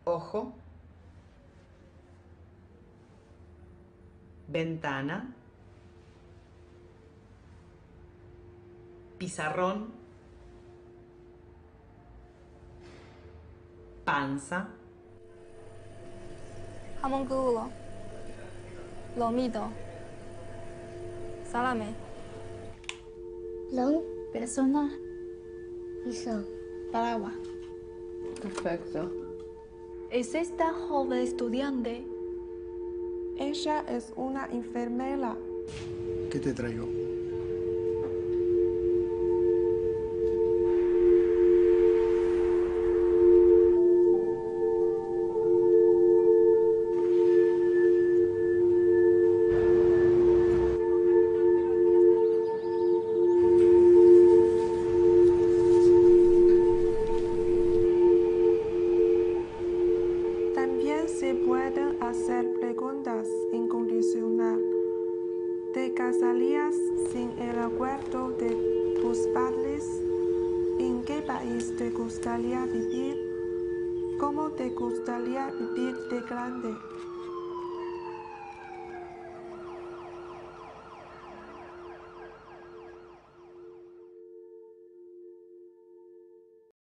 ojo, ventana, pizarrón, panza, jamón crudo, lomito, salame. Long, Persona, piso, paraguas. Perfecto. ¿Es esta joven estudiante? Ella es una enfermera. ¿Qué te traigo? También se pueden hacer preguntas en condicional. ¿Te casarías sin el acuerdo de tus padres? ¿En qué país te gustaría vivir? ¿Cómo te gustaría vivir de grande?